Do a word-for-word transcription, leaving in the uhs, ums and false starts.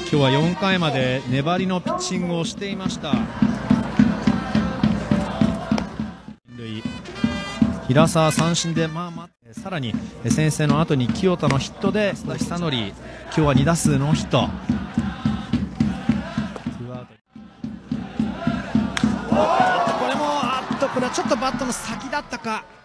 今日はよんかいまで粘りのピッチングをしていました。平沢三振で、まあまあ、さらに先制の後に清田のヒットで須田久典、今日はに打数ノーヒット。これもあっとこれはちょっとバットの先だったか。